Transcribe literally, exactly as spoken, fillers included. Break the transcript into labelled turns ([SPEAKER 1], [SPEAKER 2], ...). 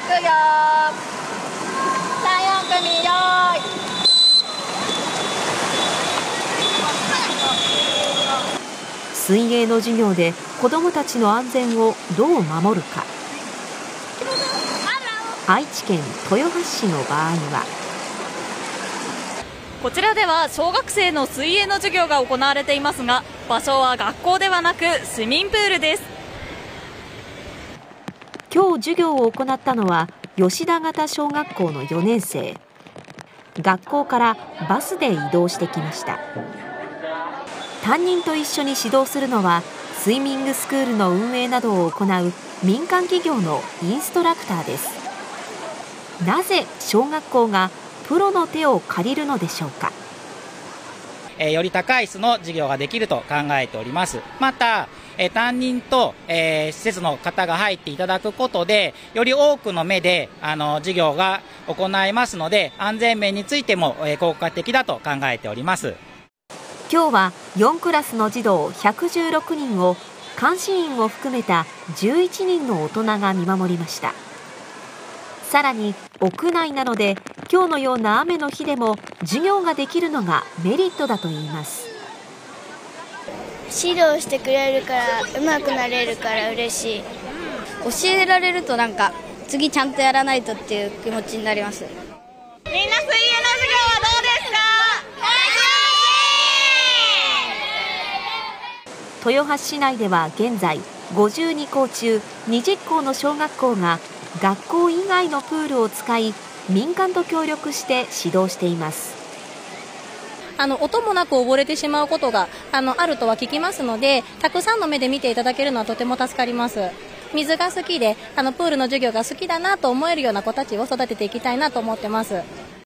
[SPEAKER 1] くよ。さん、よん組よーい。
[SPEAKER 2] 水泳の授業で子どもたちの安全をどう守るか。愛知県豊橋市の場合は、
[SPEAKER 3] こちらでは小学生の水泳の授業が行われていますが、場所は学校ではなく市民プールです。
[SPEAKER 2] 今日授業を行ったのは吉田方小学校のよねん生。学校からバスで移動してきました。担任と一緒に指導するのはスイミングスクールの運営などを行う民間企業のインストラクターです。なぜ小学校がプロの手を借りるのでしょうか。
[SPEAKER 4] えー、より高い質の授業ができると考えております。また、えー、担任と、えー、施設の方が入っていただくことで、より多くの目であの授業が行えますので、安全面についても、えー、効果的だと考えております。
[SPEAKER 2] 今日はよんクラスの児童ひゃくじゅうろくにんを監視員を含めたじゅういちにんの大人が見守りました。さらに屋内なので今日のような雨の日でも授業ができるのがメリットだといいます。
[SPEAKER 5] 指導してくれるから上手くなれるから嬉しい。
[SPEAKER 6] 教えられるとなんか次ちゃんとやらないとっていう気持ちになります。
[SPEAKER 3] みんな水泳の授業はどうですか？
[SPEAKER 2] 豊橋市内では現在ごじゅうに校中にじゅっ校の小学校が学校以外のプールを使い民間と協力して指導しています。
[SPEAKER 7] あの音もなく溺れてしまうことが あのあるとは聞きますので、たくさんの目で見ていただけるのはとても助かります。水が好きであのプールの授業が好きだなと思えるような子たちを育てていきたいなと思ってます。